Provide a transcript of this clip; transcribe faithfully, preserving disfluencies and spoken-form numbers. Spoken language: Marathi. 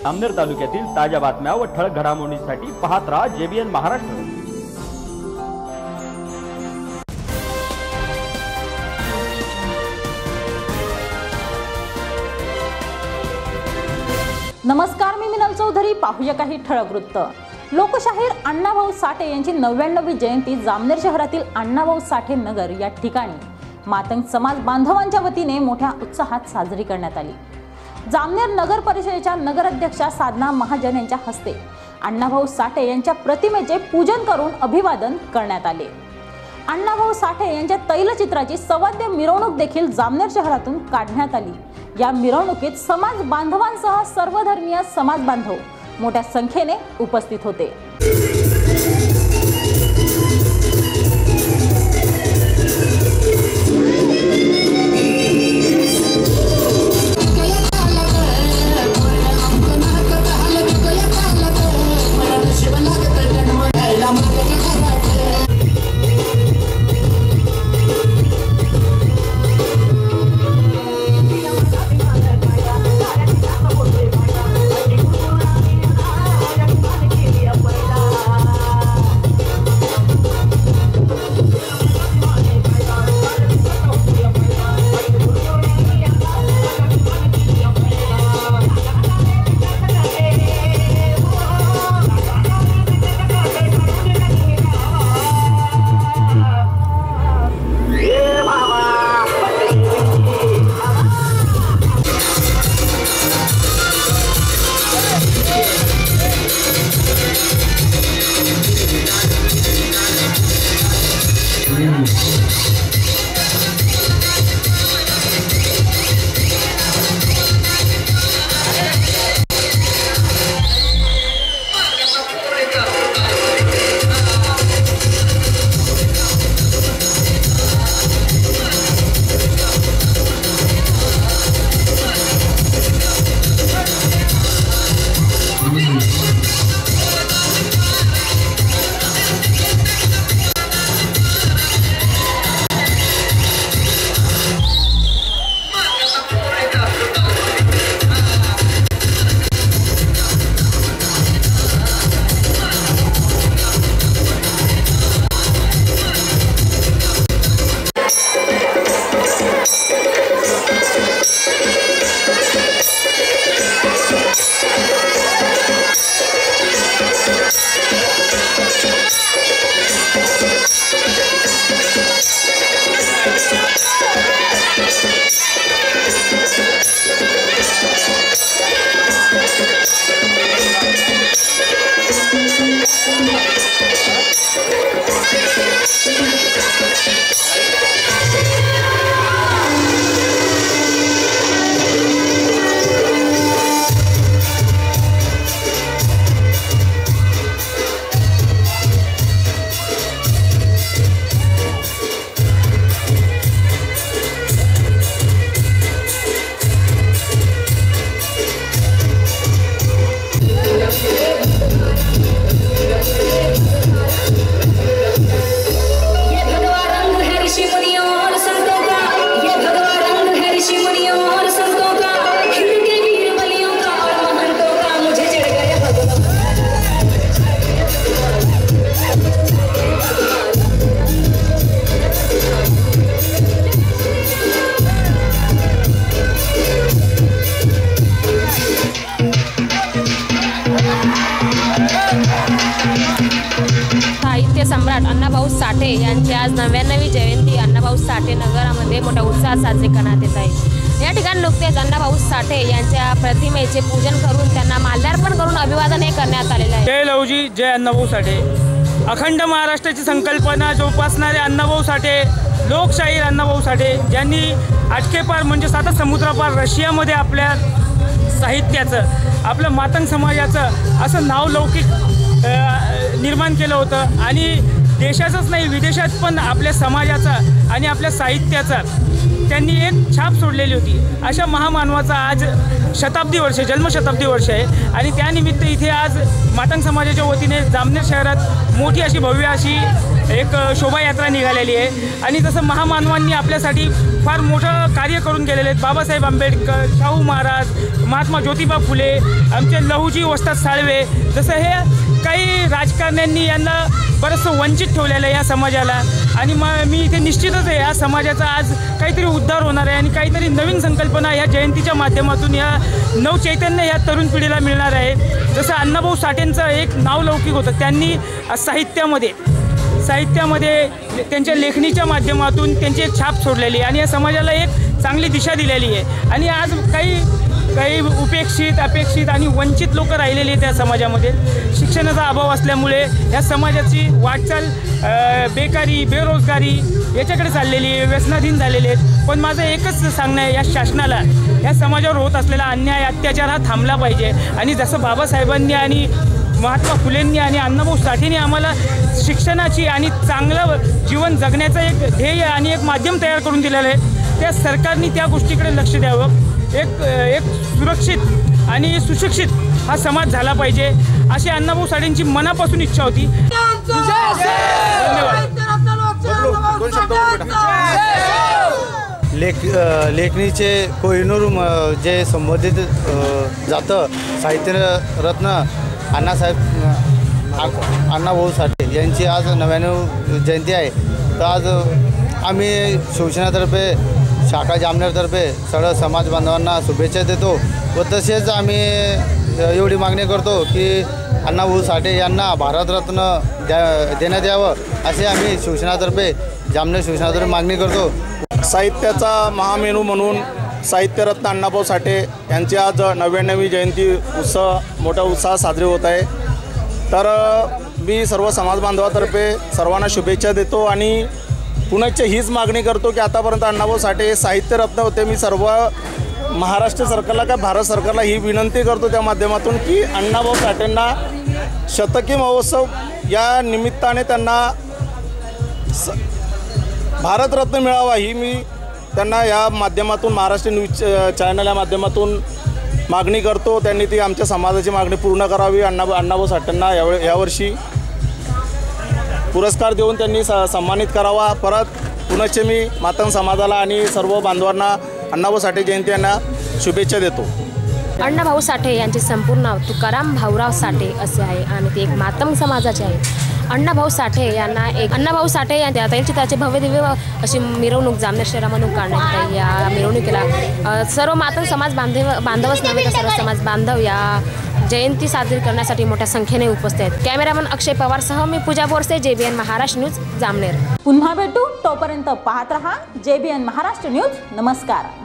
जामनेर तालुक्यातील ताज्या बातम्या व ठळक घडामोडींसाठी पाहत राहा जेबीएन महाराष्ट्र। नमस्कार, मी मिनल चौधरी। पाहूया काही ठळक वृत्त। लोकशाहीर अण्णाभाऊ साठे यांची नव्याण्णवी जयंती जामनेर शहरातील अण्णाभाऊ साठे नगर या ठिकाणी मातंग समाज बांधवांच्या वतीने मोठ्या उत्साहात साजरी करण्यात आली। जामनेर नगर परिषदेच्या नगराध्यक्षा साधना महाजन यांच्या हस्ते अण्णाभाऊ साठे यांच्या प्रतिमेचे पूजन करून अभिवादन करण्यात आले। अण्णाभाऊ साठे यांच्या तैलचित्राची सवाद्य मिरवणूक देखील जामनेर शहरातून काढण्यात आली। या मिरवणुकीत समाज बांधवांसह सर्वधर्मीय समाज बांधव मोठ्या संख्येने उपस्थित होते। सम्राट अण्णाभाऊ साठे यांची आज नव्याण्णवी जयंती अण्णाभाऊ साठे नगरामध्ये मोठ्या उत्साहात साजरी करण्यात येत आहे। या ठिकाणी नुकतेच अण्णाभाऊ साठे यांच्या प्रतिमेचे पूजन करून त्यांना माल्यार्पण करून अभिवादन करण्यात आलेले आहे। जय लवजी, जय अण्णाभाऊ साठे। अखंड महाराष्ट्राची संकल्पना जोपासणारे अण्णाभाऊ साठे, लोकशाहीर अण्णाभाऊ साठे, ज्यांनी आटकेपार म्हणजे सात समुद्रापार रशियामध्ये आपल्या साहित्याचं, आपलं मातंग समाजाचं असं नावलौकिक निर्माण केलं होतं आणि देशाचंच नाही विदेशात पण आपल्या समाजाचा आणि आपल्या साहित्याचा त्यांनी एक छाप सोडलेली होती। अशा महामानवाचा आज शताब्दी वर्ष जन्मशताब्दी वर्ष आहे आणि त्यानिमित्त इथे आज मातंग समाजाच्या वतीने जामनेर शहरात मोठी अशी भव्य अशी एक शोभायात्रा निघालेली आहे। आणि जसं महामानवांनी आपल्यासाठी फार मोठं कार्य करून गेलेले आहेत, बाबासाहेब आंबेडकर, शाहू महाराज, महात्मा ज्योतिबा फुले, आमचे लहुजी वस्ताद साळवे, जसं हे काही राजकारण्यांनी यांना बरंचसं वंचित ठेवलेलं आहे या समाजाला. आणि मग मी इथे निश्चितच आहे या समाजाचा आज काहीतरी उद्धार होणार आहे आणि काहीतरी नवीन संकल्पना या जयंतीच्या माध्यमातून या नवचैतन्य या तरुण पिढीला मिळणार आहे. जसं अण्णाभाऊ साठेंचं एक नावलौकिक होतं, त्यांनी साहित्यामध्ये साहित्यामध्ये त्यांच्या लेखणीच्या माध्यमातून त्यांची एक छाप सोडलेली आहे आणि या समाजाला एक चांगली दिशा दिलेली आहे. आणि आज काही काही उपेक्षित अपेक्षित आणि वंचित लोक राहिलेली आहेत त्या समाजामध्ये. शिक्षणाचा अभाव असल्यामुळे ह्या समाजाची वाटचाल बेकारी, बेरोजगारी याच्याकडे चाललेली आहे, व्यसनाधीन झालेले आहेत. पण माझं एकच सांगणं आहे या शासनाला, या समाजावर होत असलेला अन्याय अत्याचार हा थांबला पाहिजे. आणि जसं बाबासाहेबांनी आणि महात्मा फुलेंनी आणि अण्णाभाऊ साठेंनी आम्हाला शिक्षणाची आणि चांगलं जीवन जगण्याचं एक ध्येय आणि एक माध्यम तयार करून दिलेलं आहे, त्या सरकारने त्या गोष्टीकडे लक्ष द्यावं. एक एक सुरक्षित आणि सुशिक्षित हा समाज झाला पाहिजे अशी अण्णाभाऊ साठेंची मनापासून इच्छा होती. लेख लेखणीचे कोहिनूर जे संबोधित जातं साहित्यरत्न अण्णासाहेब अण्णाभाऊ साठे यांची आज नव्याण्णव जयंती आहे. तर आज आम्ही शिवसेनेतर्फे शाखा जामनेरतर्फे सर्व समाज बांधवांना शुभेच्छा देतो व तसेच आम्ही एवढी मागणी करतो की अण्णाभाऊ साठे यांना भारतरत्न द्या देण्यात यावं असे आम्ही शिवसेनेतर्फे जामनेर शिवसेनेतर्फे मागणी करतो. साहित्याचा महामेरू म्हणून साहित्यरत्न अण्णाभाऊ साठे यांची आज नव्याण्णवी जयंती उत्सव मोठ्या उत्साहात साजरी होत आहे. तर मी सर्व समाज बांधवातर्फे सर्वांना शुभेच्छा देतो आणि पुनश्च हीच मागणी करतो की आतापर्यंत अण्णाभाऊ साठे हे साहित्यरत्न होते. मी सर्व महाराष्ट्र सरकारला का भारत सरकारला ही विनंती करतो त्या माध्यमातून की अण्णाभाऊ साठेंना शतकी महोत्सव या निमित्ताने त्यांना स भारतरत्न मिळावा ही मी त्यांना या माध्यमातून महाराष्ट्र न्यूज चॅनल या माध्यमातून मागणी करतो. त्यांनी ती आमच्या समाजाची मागणी पूर्ण करावी. अण्णा अण्णाभाऊ साठेंना यावेळी यावर्षी पुरस्कार देऊन त्यांनी स सन्मानित करावा. परत पुनश्च मी मातंग समाजाला आणि सर्व बांधवांना अण्णाभाऊ साठे जयंती यांना शुभेच्छा देतो. अण्णाभाऊ साठे यांचे संपूर्ण नाव तुकाराम भाऊराव साठे असे आहे आणि ते एक मातंग समाजाचे आहे. अण्णाभाऊ साठे यांना एक अण्णाभाऊ साठे यांच्या त्यांची त्याचे भव्य दिव्य अशी मिरवणूक जामनेर शहरामधून काढण्यात येते. या मिरवणुकीला सर्व मातंग समाज बांधव बांधवच नव्हे तर सर्व समाज बांधव या जयंती साजरी करण्यासाठी मोठ्या संख्येने उपस्थित आहेत. कॅमेरामन अक्षय पवारसह मी पूजा बोरसे, जेबीएन महाराष्ट्र न्यूज, जामनेर. पुन्हा भेटू, तोपर्यंत पाहत रहा जेबीएन महाराष्ट्र न्यूज. नमस्कार.